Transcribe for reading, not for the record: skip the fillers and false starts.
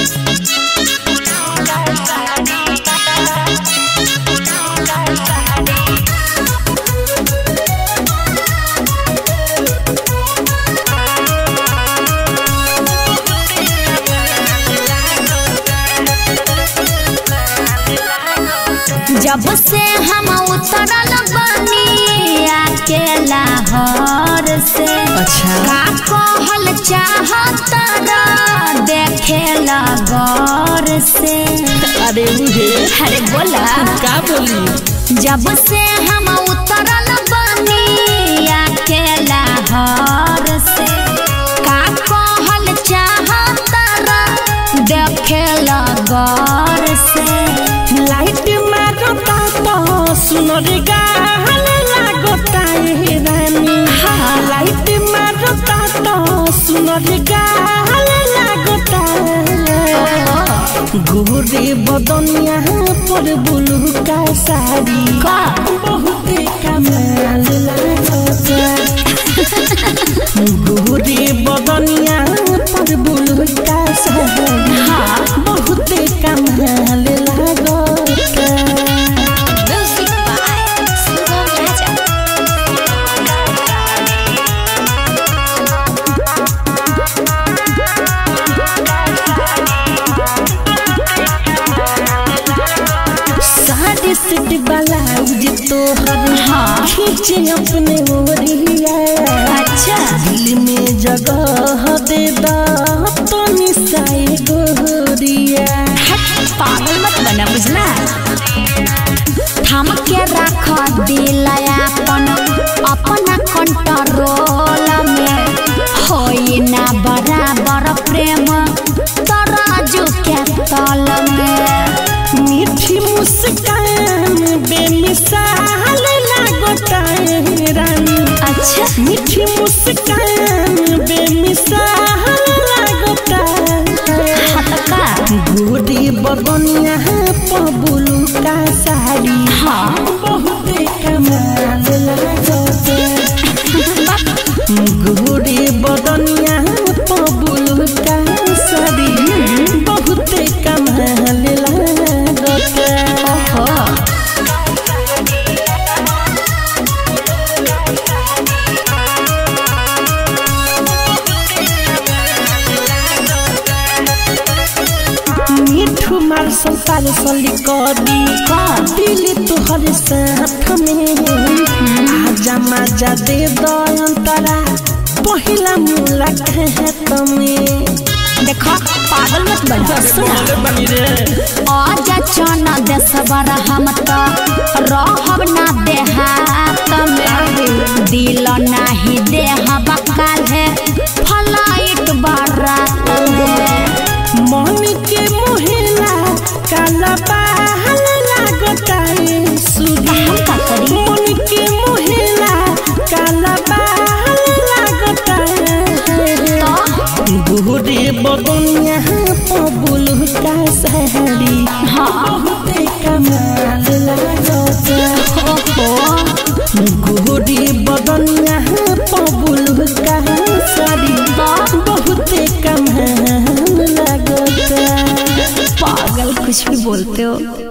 जब से हम उतरल बनी अकेला हर से का कहल चाहता देखेला गौर से। अरे बोला का बोली। जब से हम उतरल बनी अकेला हर से का कहल चाहता देखेला गौर से। लाइट मारता तो सुनर गाल लागता रानी। लाइट मारता तो सुनर गाल लागता। गोरे बदनिया पर बुलू का साड़ी का बहुत कमाल लागता। गोरे बदनिया पर बुलू का साड़ी बहुत कमाल लागता। सिट ब्लाउज तोहर खींचे अपने ओरिया। अच्छा दिल में जगह दे दा तो निसाई गोरिया। पागल मत बना बुझला। थम के रख दिल अपना कंट्रोल में होई ना बराबर प्रेम तराजू के तल में। मीठी मुस्कान बेमिसाल लागता रानी। अच्छा मीठी मुस्कान बेमिसाल लागता। गोरी बदनिया पबुलू का साड़ी बहुत कमाल लागता। गोरी बदनिया पबुलू का साड़ी बहुत कमाल लागता। मिठू मार्शल पार्सल करी दिल तोहर साथ में। आजा मजा दे दंतरा पहिला मुलाकात में। देखो पागल मत बना। आजा चना देसबर हम तो रहब ना देहात में। दिल नाही देहब काल्हे फ्लाइट बारात में। मन के मोहला काला बाल लागता सुधी। मन के मोहला काला बाल लागता। गोरे बदनिया पबुलू का साड़ी बहुत कमाल लागता। गोरे बदनिया पबुलू का साड़ी बहुत कमाल लागता। पागल कुछ भी बोलते हो।